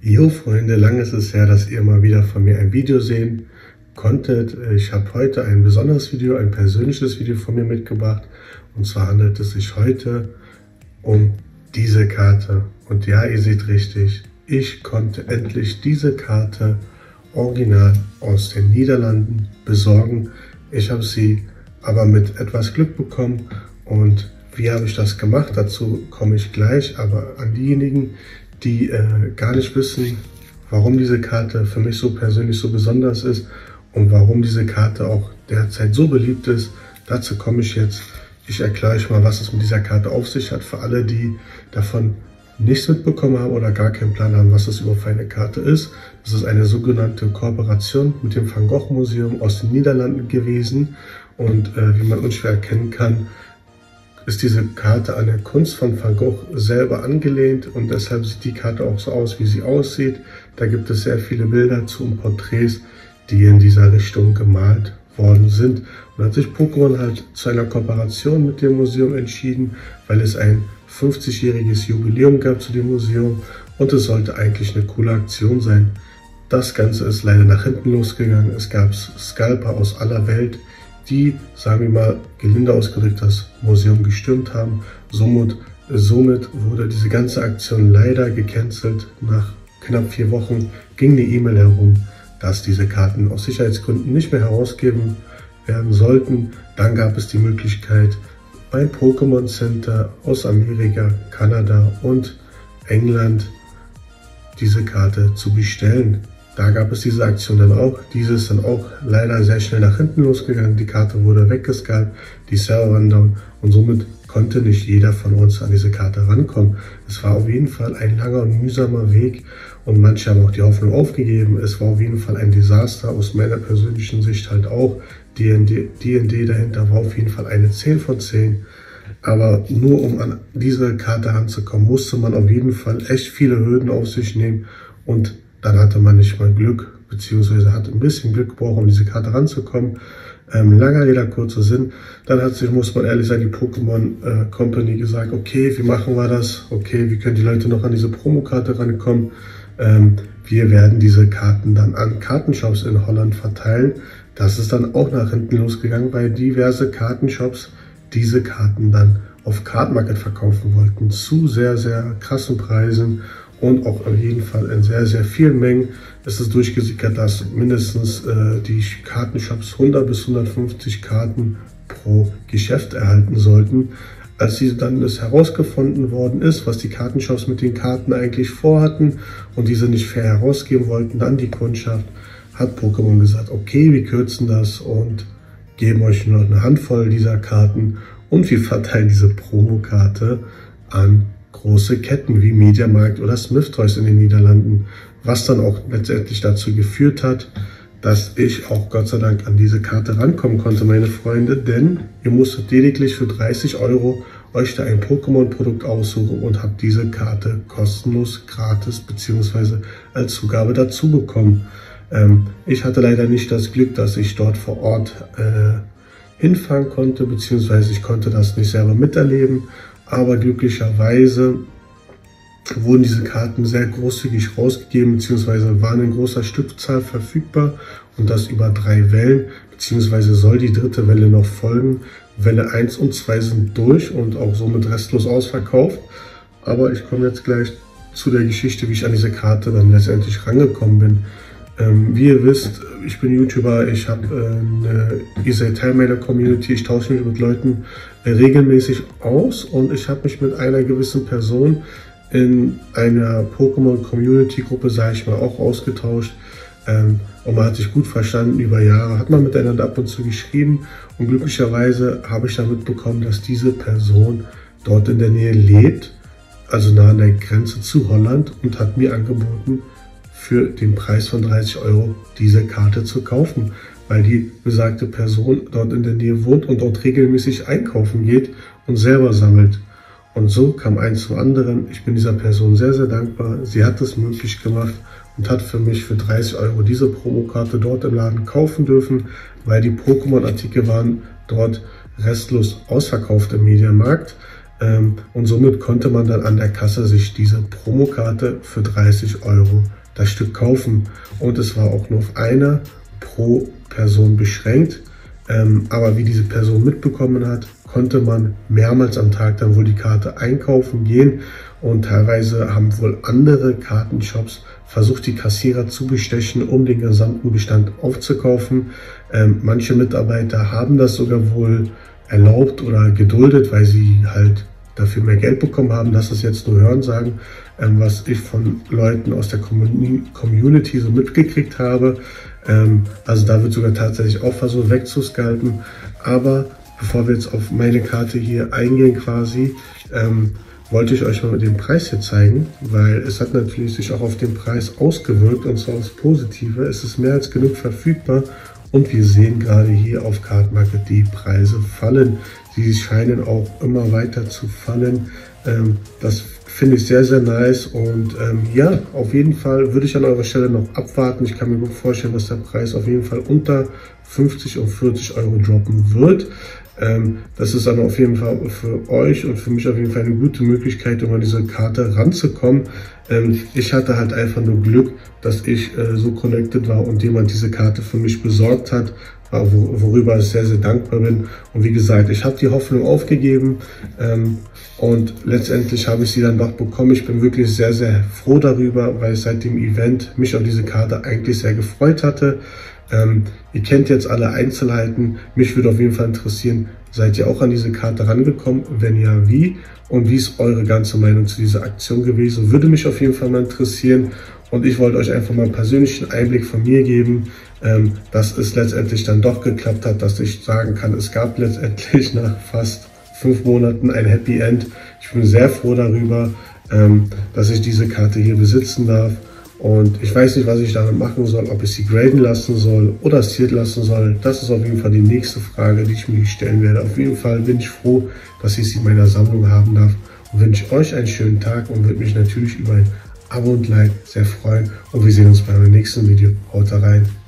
Jo Freunde, lange ist es her, dass ihr mal wieder von mir ein Video sehen konntet. Ich habe heute ein besonderes Video, ein persönliches Video von mir mitgebracht. Und zwar handelt es sich heute um diese Karte. Und ja, ihr seht richtig, ich konnte endlich diese Karte original aus den Niederlanden besorgen. Ich habe sie aber mit etwas Glück bekommen. Und wie habe ich das gemacht? Dazu komme ich gleich. Aber an diejenigen, die gar nicht wissen, warum diese Karte für mich so persönlich so besonders ist und warum diese Karte auch derzeit so beliebt ist, dazu komme ich jetzt. Ich erkläre euch mal, was es mit dieser Karte auf sich hat, für alle, die davon nichts mitbekommen haben oder gar keinen Plan haben, was das überhaupt für eine Karte ist. Das ist eine sogenannte Kooperation mit dem Van Gogh Museum aus den Niederlanden gewesen und wie man unschwer erkennen kann, ist diese Karte an der Kunst von Van Gogh selber angelehnt und deshalb sieht die Karte auch so aus, wie sie aussieht. Da gibt es sehr viele Bilder zu und Porträts, die in dieser Richtung gemalt worden sind. Und da hat sich Pokémon halt zu einer Kooperation mit dem Museum entschieden, weil es ein 50-jähriges Jubiläum gab zu dem Museum und es sollte eigentlich eine coole Aktion sein. Das Ganze ist leider nach hinten losgegangen. Es gab Scalper aus aller Welt, die, sagen wir mal, gelinde ausgedrückt das Museum gestürmt haben. Somit wurde diese ganze Aktion leider gecancelt. Nach knapp 4 Wochen ging die E-Mail herum, dass diese Karten aus Sicherheitsgründen nicht mehr herausgegeben werden sollten. Dann gab es die Möglichkeit, beim Pokémon Center aus Amerika, Kanada und England diese Karte zu bestellen. Da gab es diese Aktion dann auch. Diese ist dann auch leider sehr schnell nach hinten losgegangen. Die Karte wurde weggescalpt, die Server waren down und somit konnte nicht jeder von uns an diese Karte rankommen. Es war auf jeden Fall ein langer und mühsamer Weg und manche haben auch die Hoffnung aufgegeben. Es war auf jeden Fall ein Desaster, aus meiner persönlichen Sicht halt auch. D&D dahinter war auf jeden Fall eine 10 von 10. Aber nur um an diese Karte ranzukommen, musste man auf jeden Fall echt viele Hürden auf sich nehmen und dann hatte man nicht mal Glück, beziehungsweise hat ein bisschen Glück gebraucht, um diese Karte ranzukommen. Langer Rede, kurzer Sinn. Dann hat sich, muss man ehrlich sagen, die Pokémon Company gesagt, okay, wie machen wir das? Okay, wie können die Leute noch an diese Promokarte rankommen? Wir werden diese Karten dann an Kartenshops in Holland verteilen. Das ist dann auch nach hinten losgegangen, weil diverse Kartenshops diese Karten dann auf Card Market verkaufen wollten. Zu sehr, sehr krassen Preisen. Und auch auf jeden Fall in sehr, sehr vielen Mengen ist es durchgesickert, dass mindestens die Kartenshops 100 bis 150 Karten pro Geschäft erhalten sollten. Als dann das herausgefunden worden ist, was die Kartenshops mit den Karten eigentlich vorhatten und diese nicht fair herausgeben wollten an die Kundschaft, hat Pokémon gesagt, okay, wir kürzen das und geben euch nur noch eine Handvoll dieser Karten und wir verteilen diese Promokarte an große Ketten wie Mediamarkt oder Smith Toys in den Niederlanden, was dann auch letztendlich dazu geführt hat, dass ich auch Gott sei Dank an diese Karte rankommen konnte, meine Freunde, denn ihr musstet lediglich für 30 € euch da ein Pokémon-Produkt aussuchen und habt diese Karte kostenlos, gratis bzw. als Zugabe dazu bekommen. Ich hatte leider nicht das Glück, dass ich dort vor Ort hinfahren konnte, beziehungsweise ich konnte das nicht selber miterleben. Aber glücklicherweise wurden diese Karten sehr großzügig rausgegeben, beziehungsweise waren in großer Stückzahl verfügbar und das über 3 Wellen, beziehungsweise soll die 3. Welle noch folgen. Welle 1 und 2 sind durch und auch somit restlos ausverkauft. Aber ich komme jetzt gleich zu der Geschichte, wie ich an diese Karte dann letztendlich rangekommen bin. Wie ihr wisst, ich bin YouTuber, ich habe eine EasyTailMailer-Community, ich tausche mich mit Leuten regelmäßig aus und ich habe mich mit einer gewissen Person in einer Pokémon-Community-Gruppe, sage ich mal, auch ausgetauscht und man hat sich gut verstanden über Jahre, hat man miteinander ab und zu geschrieben und glücklicherweise habe ich dann mitbekommen, dass diese Person dort in der Nähe lebt, also nah an der Grenze zu Holland und hat mir angeboten, für den Preis von 30 € diese Karte zu kaufen, weil die besagte Person dort in der Nähe wohnt und dort regelmäßig einkaufen geht und selber sammelt. Und so kam eins zum anderen. Ich bin dieser Person sehr, sehr dankbar. Sie hat es möglich gemacht und hat für mich für 30 € diese Promokarte dort im Laden kaufen dürfen, weil die Pokémon-Artikel waren dort restlos ausverkauft im Mediamarkt. Und somit konnte man dann an der Kasse sich diese Promokarte für 30 Euro das Stück kaufen. Und es war auch nur auf einer pro Person beschränkt. Aber wie diese Person mitbekommen hat, konnte man mehrmals am Tag dann wohl die Karte einkaufen gehen. Und teilweise haben wohl andere Kartenshops versucht, die Kassierer zu bestechen, um den gesamten Bestand aufzukaufen. Manche Mitarbeiter haben das sogar wohl erlaubt oder geduldet, weil sie halt dafür mehr Geld bekommen haben. Das ist jetzt nur Hörensagen, was ich von Leuten aus der Community so mitgekriegt habe. Also da wird sogar tatsächlich auch versucht wegzuscalpen. Aber bevor wir jetzt auf meine Karte hier eingehen quasi, wollte ich euch mal den Preis hier zeigen, weil es hat natürlich sich auch auf den Preis ausgewirkt, und zwar aufs Positive. Es ist mehr als genug verfügbar und wir sehen gerade hier auf Cardmarket, die Preise fallen. Sie scheinen auch immer weiter zu fallen. Das finde ich sehr, sehr nice und ja, auf jeden Fall würde ich an eurer Stelle noch abwarten. Ich kann mir gut vorstellen, dass der Preis auf jeden Fall unter 50 und 40 Euro droppen wird. Das ist aber auf jeden Fall für euch und für mich auf jeden Fall eine gute Möglichkeit, um an diese Karte ranzukommen. Ich hatte halt einfach nur Glück, dass ich so connected war und jemand diese Karte für mich besorgt hat, worüber ich sehr, sehr dankbar bin. Und wie gesagt, ich habe die Hoffnung aufgegeben und letztendlich habe ich sie dann doch bekommen. Ich bin wirklich sehr, sehr froh darüber, weil ich seit dem Event mich auf diese Karte eigentlich sehr gefreut hatte. Ihr kennt jetzt alle Einzelheiten. Mich würde auf jeden Fall interessieren, seid ihr auch an diese Karte rangekommen? Wenn ja, wie? Und wie ist eure ganze Meinung zu dieser Aktion gewesen? Würde mich auf jeden Fall mal interessieren. Und ich wollte euch einfach mal einen persönlichen Einblick von mir geben, dass es letztendlich dann doch geklappt hat, dass ich sagen kann, es gab letztendlich nach fast 5 Monaten ein Happy End. Ich bin sehr froh darüber, dass ich diese Karte hier besitzen darf. Und ich weiß nicht, was ich damit machen soll, ob ich sie graden lassen soll oder sealed lassen soll. Das ist auf jeden Fall die nächste Frage, die ich mir stellen werde. Auf jeden Fall bin ich froh, dass ich sie in meiner Sammlung haben darf. Und wünsche euch einen schönen Tag und würde mich natürlich über ein Abo und Like sehr freuen. Und wir sehen uns beim nächsten Video. Haut rein!